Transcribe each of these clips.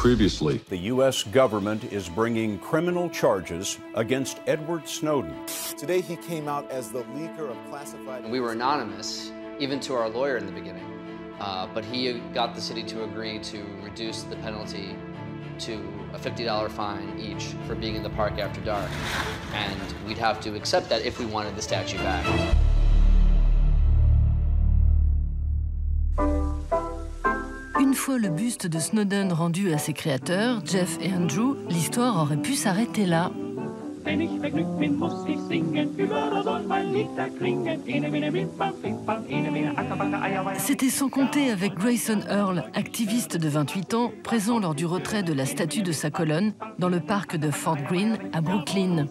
previously. The U.S. government is bringing criminal charges against Edward Snowden. Today he came out as the leaker of classified... We were anonymous, even to our lawyer in the beginning, but he got the city to agree to reduce the penalty to a $50 fine each for being in the park after dark. And we'd have to accept that if we wanted the statue back. Une fois le buste de Snowden rendu à ses créateurs, Jeff et Andrew, l'histoire aurait pu s'arrêter là. C'était sans compter avec Grayson Earl, activiste de 28 ans, présent lors du retrait de la statue de sa colonne dans le parc de Fort Greene à Brooklyn.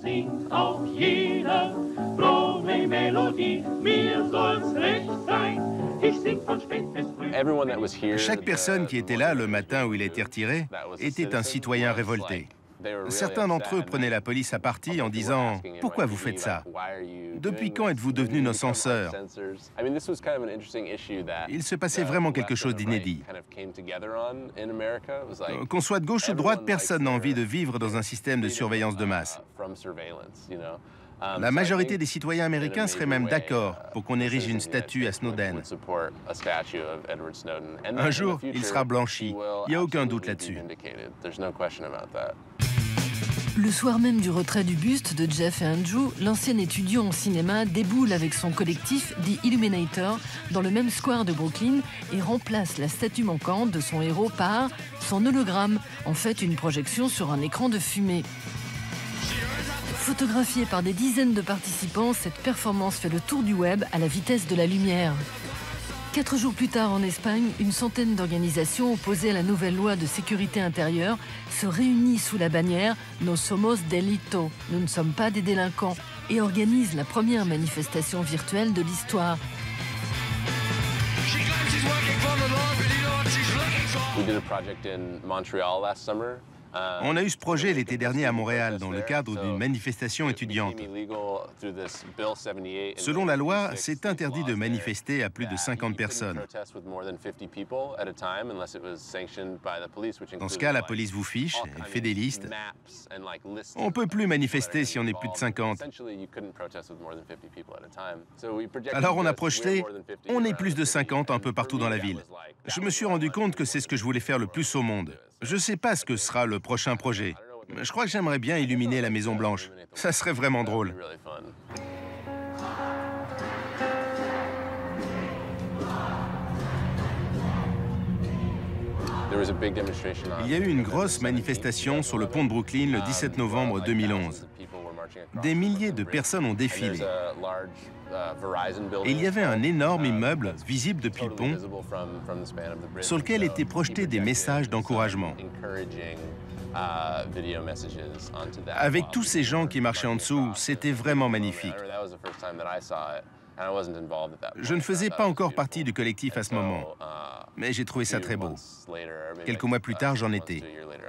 Chaque personne qui était là le matin où il a été retiré était un citoyen révolté. Certains d'entre eux prenaient la police à partie en disant « Pourquoi vous faites ça? Depuis quand êtes-vous devenus nos censeurs ?» Il se passait vraiment quelque chose d'inédit. Qu'on soit de gauche ou de droite, personne n'a envie de vivre dans un système de surveillance de masse. La majorité des citoyens américains seraient même d'accord pour qu'on érige une statue à Snowden. Un jour, il sera blanchi. Il n'y a aucun doute là-dessus. Le soir même du retrait du buste de Jeff et Andrew, l'ancien étudiant en cinéma déboule avec son collectif The Illuminator dans le même square de Brooklyn et remplace la statue manquante de son héros par son hologramme, en fait une projection sur un écran de fumée. Photographiée par des dizaines de participants, cette performance fait le tour du web à la vitesse de la lumière. 4 jours plus tard en Espagne, une centaine d'organisations opposées à la nouvelle loi de sécurité intérieure se réunit sous la bannière « No somos delito », nous ne sommes pas des délinquants, et organisent la première manifestation virtuelle de l'histoire. We did a project in Montreal last summer. On a eu ce projet l'été dernier à Montréal dans le cadre d'une manifestation étudiante. Selon la loi, c'est interdit de manifester à plus de 50 personnes. Dans ce cas, la police vous fiche, elle fait des listes. On ne peut plus manifester si on est plus de 50. Alors on a projeté, on est plus de 50 un peu partout dans la ville. Je me suis rendu compte que c'est ce que je voulais faire le plus au monde. Je ne sais pas ce que sera le prochain projet. Je crois que j'aimerais bien illuminer la Maison Blanche. Ça serait vraiment drôle. Il y a eu une grosse manifestation sur le pont de Brooklyn le 17 novembre 2011. Des milliers de personnes ont défilé. Et il y avait un énorme immeuble visible depuis le pont sur lequel étaient projetés des messages d'encouragement. Avec tous ces gens qui marchaient en dessous, c'était vraiment magnifique. Je ne faisais pas encore partie du collectif à ce moment, mais j'ai trouvé ça très beau. Quelques mois plus tard, j'en étais.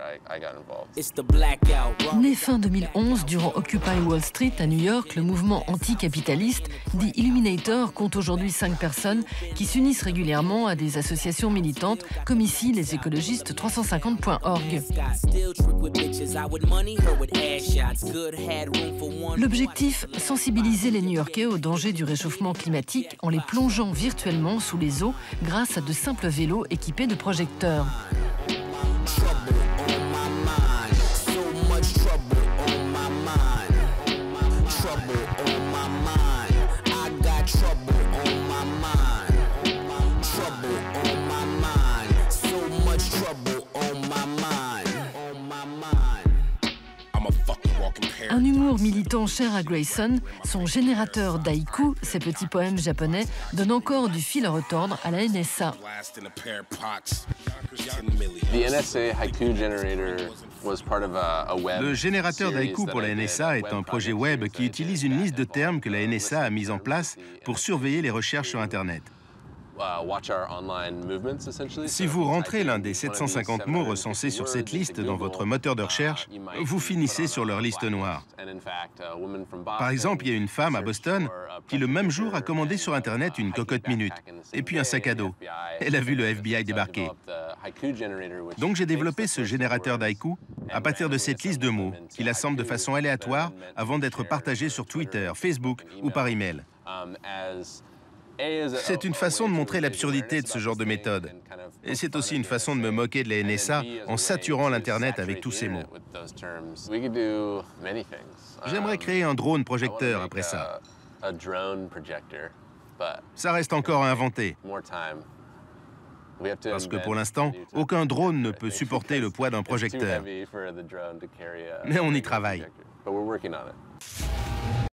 Né fin 2011, durant Occupy Wall Street à New York, le mouvement anticapitaliste The Illuminator compte aujourd'hui 5 personnes qui s'unissent régulièrement à des associations militantes, comme ici les écologistes 350.org. L'objectif, sensibiliser les New-Yorkais au danger du réchauffement climatique en les plongeant virtuellement sous les eaux grâce à de simples vélos équipés de projecteurs. Un humour militant cher à Grayson, son générateur d'haïku, ces petits poèmes japonais, donne encore du fil à retordre à la NSA. Le générateur d'haïku pour la NSA est un projet web qui utilise une liste de termes que la NSA a mise en place pour surveiller les recherches sur Internet. Si vous rentrez l'un des 750 mots recensés sur cette liste dans votre moteur de recherche, vous finissez sur leur liste noire. Par exemple, il y a une femme à Boston qui le même jour a commandé sur Internet une cocotte minute et puis un sac à dos. Elle a vu le FBI débarquer. Donc j'ai développé ce générateur d'haïkus à partir de cette liste de mots qu'il assemble de façon aléatoire avant d'être partagé sur Twitter, Facebook ou par email. C'est une façon de montrer l'absurdité de ce genre de méthode. Et c'est aussi une façon de me moquer de la NSA en saturant l'Internet avec tous ces mots. J'aimerais créer un drone projecteur après ça. Ça reste encore à inventer. Parce que pour l'instant, aucun drone ne peut supporter le poids d'un projecteur. Mais on y travaille.